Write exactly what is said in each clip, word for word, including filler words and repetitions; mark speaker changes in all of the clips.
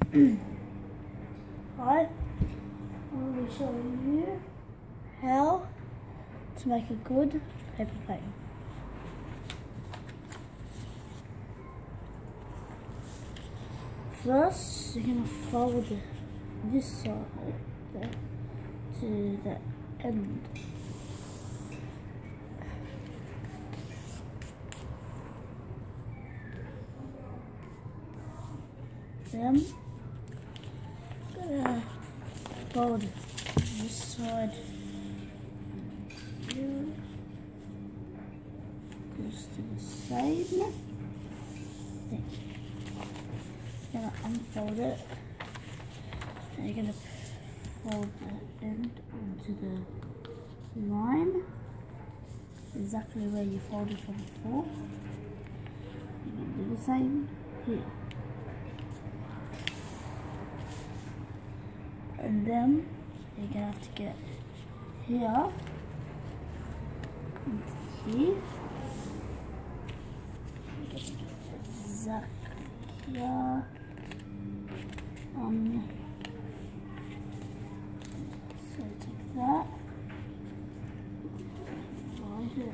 Speaker 1: Hi, I'm going to show you how to make a good paper plane. First, you're going to fold this side there to the end. Then, gonna fold this side here, goes to the side thing. Gonna unfold it, and you're gonna fold the end onto the line, exactly where you folded from before. You're gonna do the same here. And then you're gonna have to get here and here. Exactly here. Um, so take that, fold it.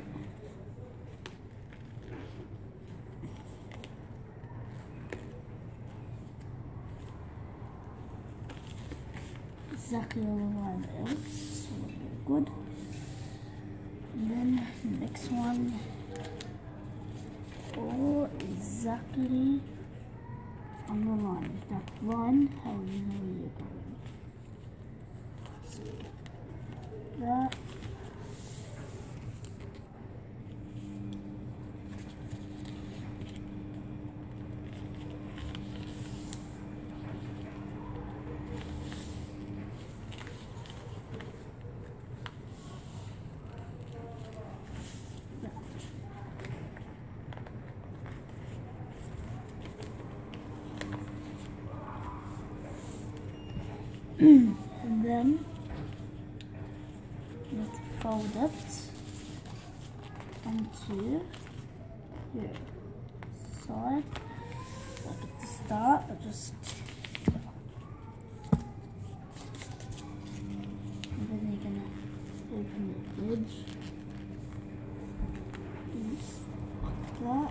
Speaker 1: Exactly on the line else, so that'll be good. And then the next one, all exactly on the line. That line, how you know where you're going. So that. And then you have to fold it onto your side, like at the start, or just and then you're gonna open the edge like that.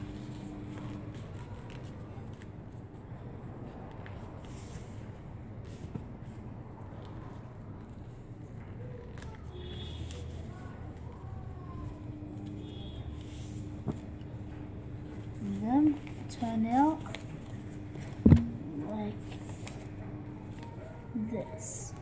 Speaker 1: And then turn out like this.